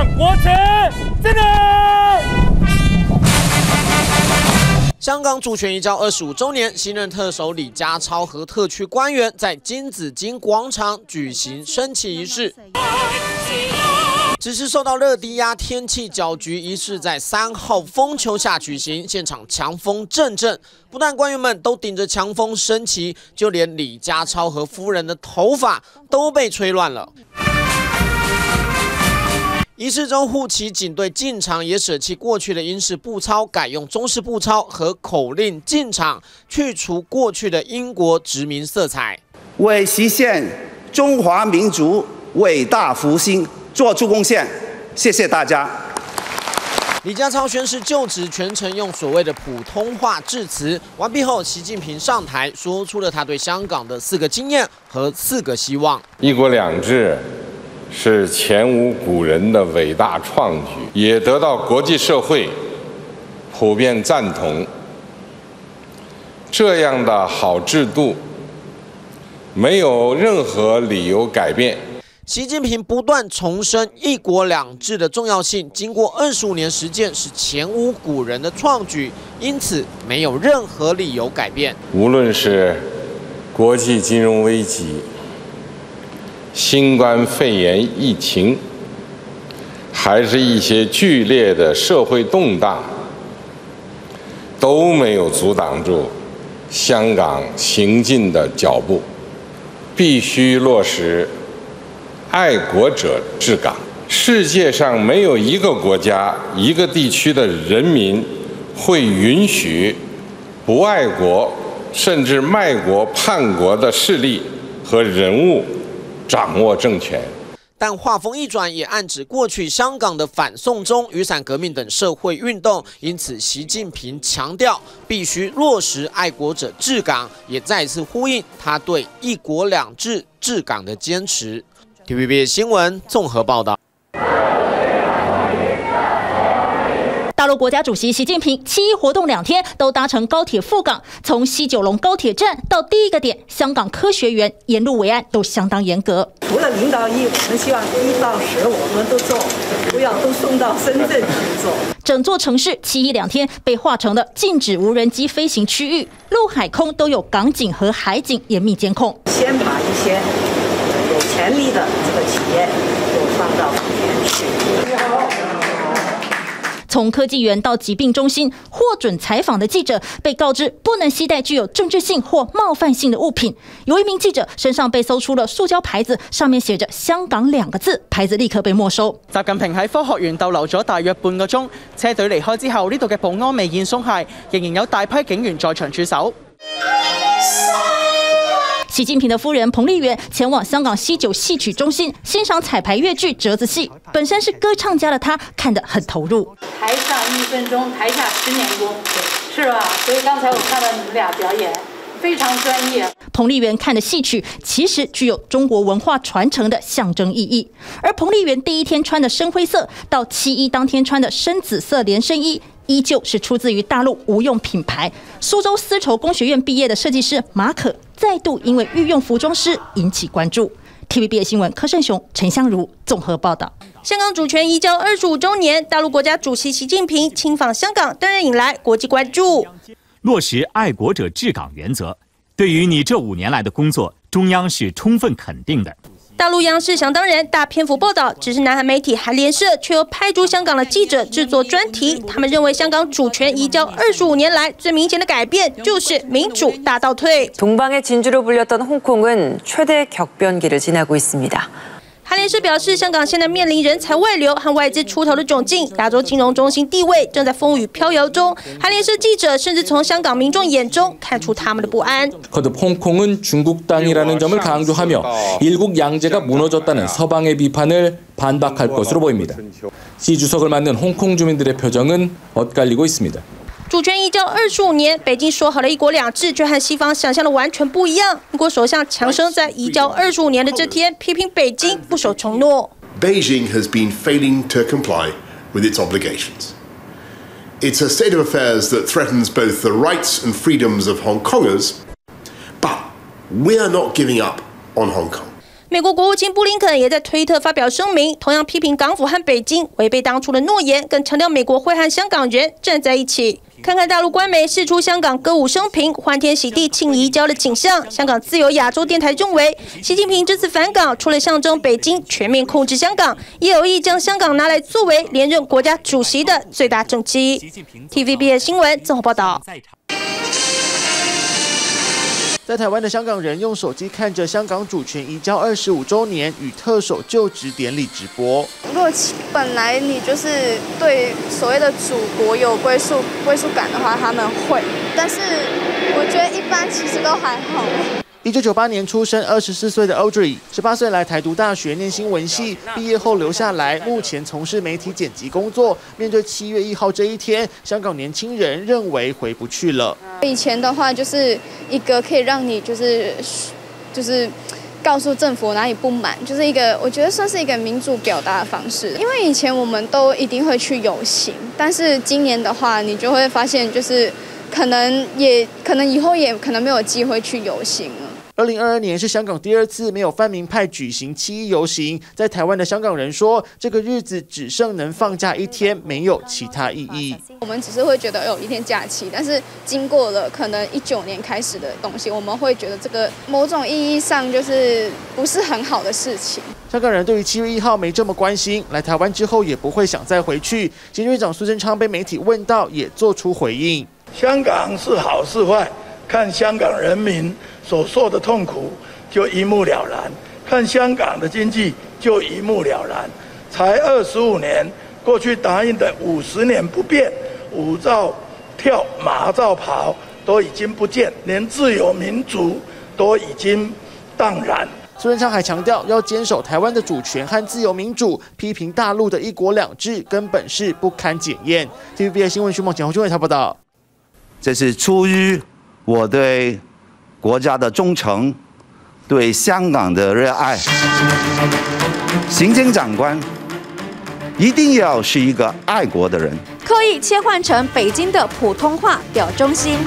国旗敬礼。 香港主权移交25周年，新任特首李家超和特区官员在金紫荆广场举行升旗仪式。只是受到热低压天气搅局，仪式在3号风球下举行，现场强风阵阵，不但官员们都顶着强风升旗，就连李家超和夫人的头发都被吹乱了。仪式中，护旗警队进场也舍弃过去的英式步操，改用中式步操和口令进场，去除过去的英国殖民色彩， 为实现中华民族伟大复兴做出贡献。谢谢大家。 李家超宣誓就职，全程用所谓的普通话致辞。完毕后，习近平上台，说出了他对香港的4个经验和4个希望。 一国两制是前无古人的伟大创举，也得到国际社会普遍赞同。这样的好制度，没有任何理由改变。 习近平不断重申一国两制的重要性，经过25年实践，是前无古人的创举，因此没有任何理由改变。 无论是国际金融危机、新冠肺炎疫情，还是一些剧烈的社会动荡，都没有阻挡住香港行进的脚步。必须落实爱国者治港。世界上没有一个国家、一个地区的人民会允许不爱国甚至卖国叛国的势力和人物掌握政权。 但话锋一转，也暗指过去香港的反送中、雨伞革命等社会运动，因此习近平强调必须落实爱国者治港，也再次呼应他对一国两制治港的坚持。TVB 新闻综合报道。 大陆国家主席习近平7·1活动2天都搭乘高铁赴港，从西九龙高铁站到第一个点香港科学园，沿路维安都相当严格。 除了领导1，我们希望1到10我们都做，不要都送到深圳去做。 整座城市7·12天被划成了禁止无人机飞行区域，陆海空都有港警和海警严密监控。 先把一些有潜力的这个企业都放到港边去。 从科技园到疾病中心获准采访的记者被告知不能携带具有政治性或冒犯性的物品。有一名记者身上被搜出了塑胶牌子，上面寫着香港2個字，牌子立刻被沒收。 習近平喺科學園逗留咗大約半個鐘，車隊離開之後，呢度嘅保安未見鬆懈，仍然有大批警員在場駐守。 习近平的夫人彭丽媛前往香港西九戏曲中心欣赏彩排越剧《折子戏》，本身是歌唱家的她看得很投入。 台上1分钟，台下10年功，是吧？所以刚才我看到你们俩表演，非常专业。 彭丽媛看的戏曲其实具有中国文化传承的象征意义，而彭丽媛第一天穿的深灰色，到7·1当天穿的深紫色连身衣，依旧是出自于大陆无用品牌苏州丝绸工学院毕业的设计师马可，再度因为御用服装师引起关注。TVB 新闻柯胜雄、陈香如综合报道。 香港主权移交25周年，大陆国家主席习近平亲访香港，当然引来国际关注。 落实爱国者治港原则，对于你这5年来的工作，中央是充分肯定的。 大陆央视想当然大篇幅报道，只是南韩媒体韩联社却由派驻香港的记者制作专题。他们认为香港主权移交25年来最明显的改变就是民主大倒退。 동방의 진주로 불렸던 홍콩은 최대 격변기를 지나고 있습니다. 韩联社表示，香港现在面临人才外流和外资出头的窘境，亚洲金融中心地位正在风雨飘摇中。韩联社记者甚至从香港民众眼中看出他们的不安。 거듭 홍콩은 중국 땅이라는 점을 강조하며 일국 양제가 무너졌다는 서방의 비판을 반박할 것으로 보입니다. 시 주석을 맞는 홍콩 주민들의 표정은 엇갈리고 있습니다. 主权移交25年，北京说好了一国两制，却和西方想象的完全不一样。英国首相强生在移交25年的这天，批评北京不守承诺。 Beijing has been failing to comply with its obligations. It's a state of affairs that threatens both the rights and freedoms of Hong Kongers, but we are not giving up on Hong Kong. 美国国务卿布林肯也在推特发表声明，同样批评港府和北京违背当初的诺言，更强调美国会和香港人站在一起。看看大陆官媒释出香港歌舞升平、欢天喜地庆移交的景象。香港自由亚洲电台认为，习近平这次返港，除了象征北京全面控制香港，也有意将香港拿来作为连任国家主席的最大政绩。TVBS 新闻综合报道。 在台湾的香港人用手机看着香港主权移交25周年与特首就职典礼直播。 如果本来你就是对所谓的祖国有归属感的话，他们会，但是我觉得一般其实都还好。 1998年出生，24岁的 Audrey，18岁来台读大学念新闻系，毕业后留下来，目前从事媒体剪辑工作。面对7月1号这一天，香港年轻人认为回不去了。 以前的话，就是一个可以让你就是告诉政府哪里不满，就是一个我觉得算是一个民主表达的方式。因为以前我们都一定会去游行，但是今年的话，你就会发现就是可能以后也可能没有机会去游行了。 2022年是香港第2次没有泛民派举行7·1游行，在台湾的香港人说，这个日子只剩能放假1天，没有其他意义。 我们只是会觉得有1天假期，但是经过了可能19年开始的东西，我们会觉得这个某种意义上就是不是很好的事情。 香港人对于7月1号没这么关心，来台湾之后也不会想再回去。行政院长苏贞昌被媒体问到，也做出回应： 香港是好是坏，看香港人民所受的痛苦就一目了然，看香港的经济就一目了然。才25年，过去答应的50年不变，5照跳马照跑都已经不见，连自由民主都已经荡然。 苏贞昌还强调，要坚守台湾的主权和自由民主，批评大陆的1国2制根本是不堪检验。TVBS 新闻徐梦简、洪俊伟报道。 这是出于我对国家的忠诚，对香港的热爱。行政长官一定要是一个爱国的人。 刻意切换成北京的普通话表忠心。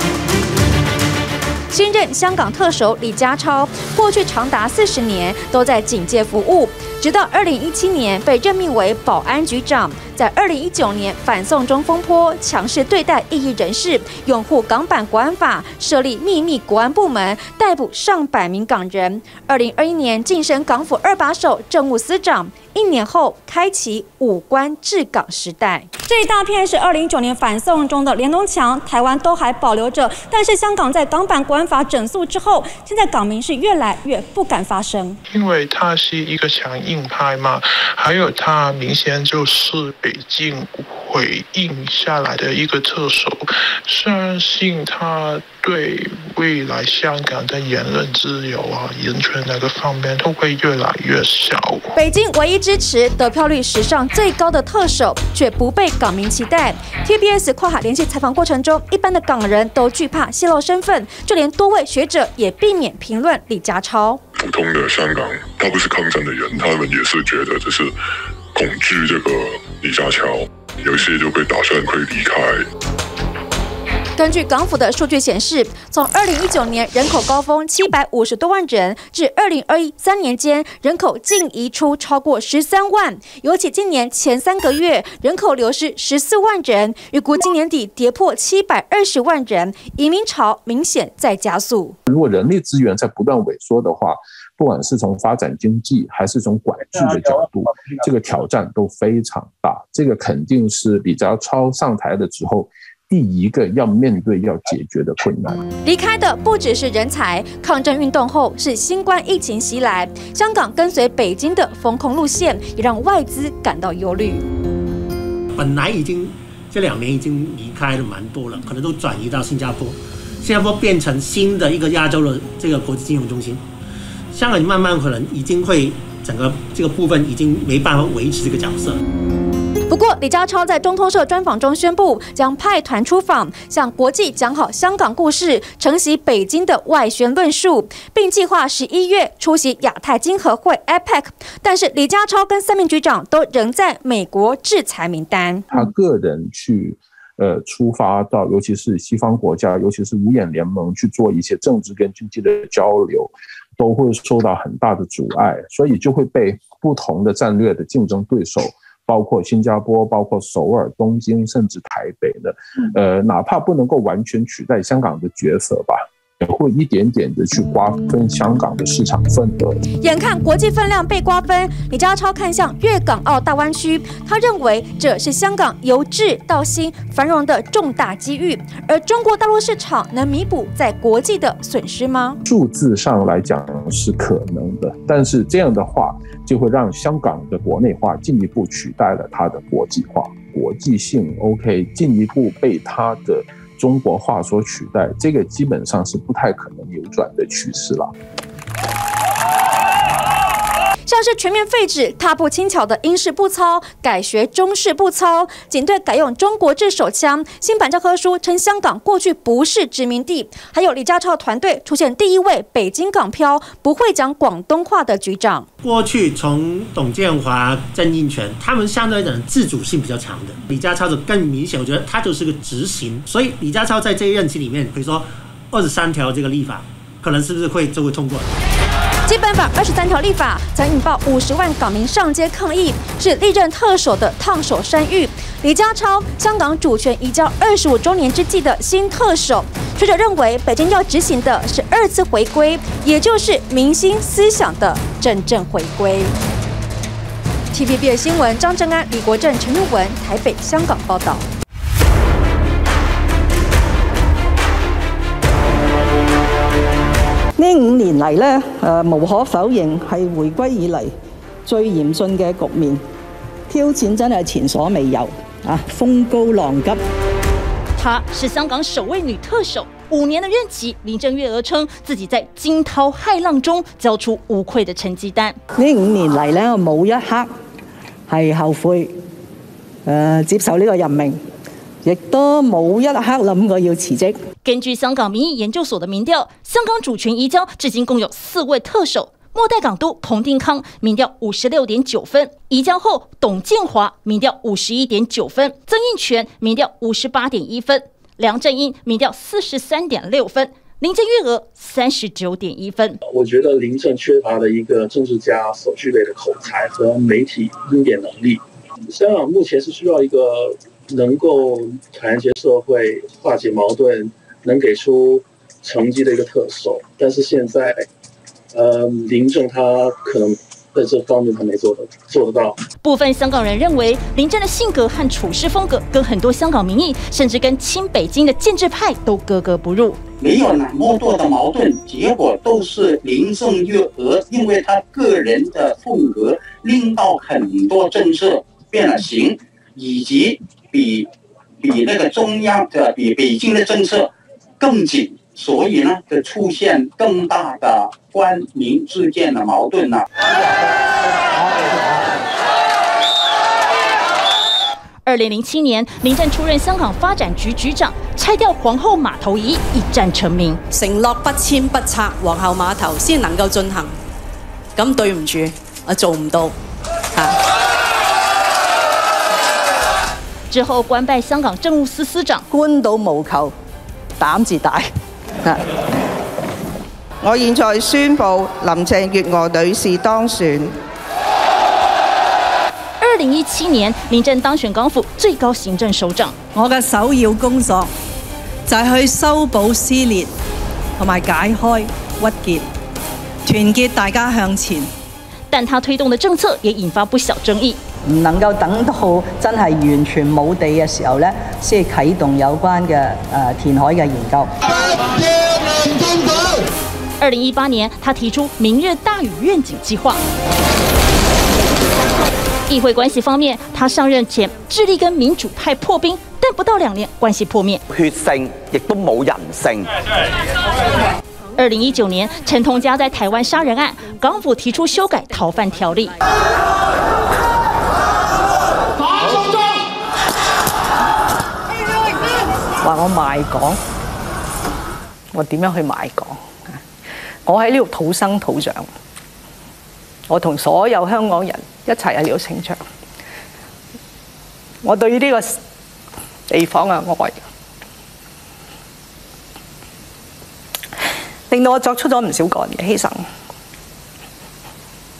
新任香港特首李家超，过去长达40年都在警界服务，直到2017年被任命为保安局长。在2019年反送中风波，强势对待异议人士，拥护港版国安法，设立秘密国安部门，逮捕上百名港人。2021年晋升港府2把手、政务司长，1年后开启5官治港时代。这一大片是2019年反送中的连东墙，台湾都还保留着，但是香港在港版国安法整肃之后，现在港民是越来越不敢发声， 因为他是一个强硬派嘛，还有他明显就是北京回应下来的一个特首，相信他对未来香港的言论自由啊、人权那个方面都会越来越小。 北京唯一支持得票率史上最高的特首，却不被港民期待。TBS 跨海连线采访过程中，一般的港人都惧怕泄露身份，就连多位学者也避免评论李家超。 普通的香港，他不是抗争的人，他们也是觉得这是恐惧这个李家超，有些就会打算会离开。 根据港府的数据显示，从2019年人口高峰750多万人，至2023年间人口净移出超过13万，尤其今年前3个月人口流失14万人，预估今年底跌破720万人，移民潮明显在加速。 如果人力资源在不断萎缩的话，不管是从发展经济还是从管制的角度，这个挑战都非常大。这个肯定是李家超上台的时候第一个要面对、要解决的困难。 离开的不只是人才，抗争运动后是新冠疫情袭来，香港跟随北京的封控路线，也让外资感到忧虑。 本来这2年已经离开了蛮多了，可能都转移到新加坡，新加坡变成新的一个亚洲的这个国际金融中心。香港慢慢可能已经会整个这个部分已经没办法维持这个角色。 不过，李家超在中通社专访中宣布，将派团出访，向国际讲好香港故事，承袭北京的外宣论述，并计划11月出席亚太经合会 APEC。但是，李家超跟3名局长都仍在美国制裁名单。 他个人去出发到，尤其是西方国家，尤其是5眼联盟去做一些政治跟经济的交流。 都会受到很大的阻碍，所以就会被不同的战略的竞争对手，包括新加坡、包括首尔、东京，甚至台北的，哪怕不能够完全取代香港的角色吧，也会一点点的去瓜分香港的市场份额。 眼看国际分量被瓜分，李家超看向粤港澳大湾区，他认为这是香港由治到兴繁荣的重大机遇，而中国大陆市场能弥补在国际的损失吗？ 数字上来讲是可能的，但是这样的话就会让香港的国内化进一步取代了它的国际化，国际性 OK 进一步被它的中国化所取代，这个基本上是不太可能扭转的趋势了。 像是全面废止踏步轻巧的英式步操，改学中式步操，警队改用中国制手枪，新版教科书称香港过去不是殖民地，还有李家超团队出现第一位北京港漂不会讲广东话的局长。 过去从董建华、郑运权，他们相对来讲自主性比较强的，李家超的更明显，我觉得他就是个执行，所以李家超在这一任期里面，比如说23条这个立法，可能是不是会通过？ 基本法23条立法曾引爆50万港民上街抗议，是历任特首的烫手山芋。李家超，香港主权移交25周年之际的新特首，学者认为北京要执行的是2次回归，也就是民心思想的真正回归。TVB 新闻张正安、李国正、陈玉文台北、香港报道。 呢5年嚟咧，無可否認係回歸以嚟最嚴峻嘅局面，挑戰真係前所未有啊，風高浪急。 她是香港首位女特首，5年的任期，林鄭月娥稱自己在驚濤駭浪中交出無愧的成績單。 呢5年嚟咧，我冇一刻係後悔接受呢個任命。亦都冇一刻諗過要辭職。 根據香港民意研究所的民調，香港主權移交至今共有4位特首。末代港督彭定康民調56.9分，移交後董建華民調51.9分，曾蔭權民調58.1分，梁振英民調43.6分，林鄭月娥39.1分。 我覺得林鄭缺乏了一個政治家所具備的口才和媒體應變能力。香港目前是需要一個能夠團結社會、化解矛盾、能給出成績的一個特首，但是現在，林鄭他可能在這方面他沒做得到。 部分香港人認為，林鄭的性格和處事風格跟很多香港民意，甚至跟親北京的建制派都格格不入。 沒有那麼多的矛盾，結果都是林鄭月娥因為他個人的風格，令到很多政策變了形，以及比那個中央的比北京的政策更緊，所以呢就出現更大的官民之間的矛盾啦。 2007年，林鄭出任香港發展局局長，拆掉皇后碼頭一戰成名， 承諾不遷不拆皇后碼頭先能夠進行。咁對唔住，我做唔到之後官拜香港政務司司長， 官到無求，膽子大。 我現在宣布林鄭月娥女士當選。 2017年，林鄭當選港府最高行政首長。 我嘅首要工作就係去修補撕裂，同埋解開鬱結，團結大家向前。 但他推動的政策也引發不小爭議。 唔能夠等到真係完全冇地嘅時候咧，先啟動有關嘅填海嘅研究。 2018年，他提出明日大嶼願景計劃。議會關係方面，他上任前致力跟民主派破冰，但不到2年關係破滅。 血性亦都冇人性。 2019年，陳同佳在台灣殺人案，港府提出修改逃犯條例。 話我賣港，我點樣去賣港？我喺呢度土生土長，我同所有香港人一齊喺呢度成長。我對呢個地方嘅愛，令到我作出咗唔少個人嘅犧牲。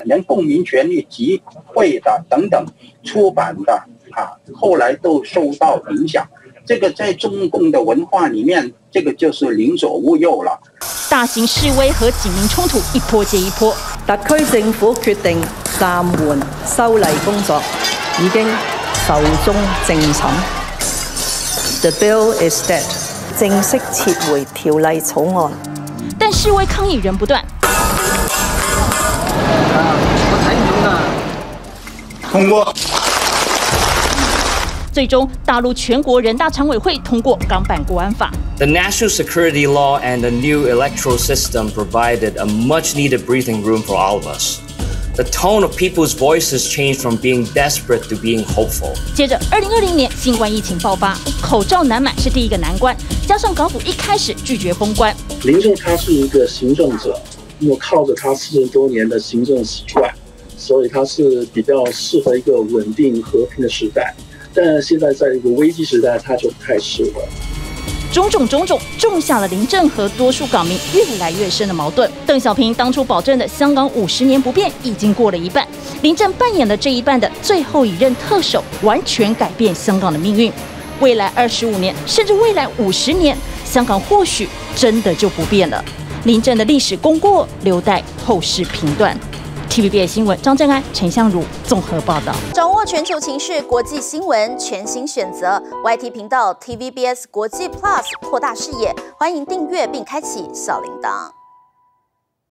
连公民权利集会的等等出版的后来都受到影响。这个在中共的文化里面，这个就是宁左勿右了。 大型示威和警民衝突一波接一波。 特區政府決定暫緩修例工作，已經壽終正寢。The bill is dead， 正式撤回條例草案。 但示威抗議仍不斷。 通過。 最终，大陆全国人大常委会通过港版国安法。 The national security law and the new electoral system provided a much-needed breathing room for all of us. The tone of people's voices changed from being desperate to being hopeful. 接着，2020年新冠疫情爆发，口罩难买是第一个难关，加上港府一开始拒绝封关。 林郑他是一个行政者，那么靠着他40多年的行政习惯，所以他是比较适合一个稳定和平的时代。但现在在一个危机时代，它就不太适合。 种种下了林郑和多数港民越来越深的矛盾。邓小平当初保证的香港50年不变已经过了一半，林郑扮演了这一半的最后一任特首，完全改变香港的命运。未来25年，甚至未来50年，香港或许真的就不变了。林郑的历史功过留待后世评断。TVBS 新闻张正安、陈相如综合报道。 掌握全球情势、国际新闻，全新选择 YT 频道 TVBS 国际 Plus， 扩大视野。欢迎订阅并开启小铃铛。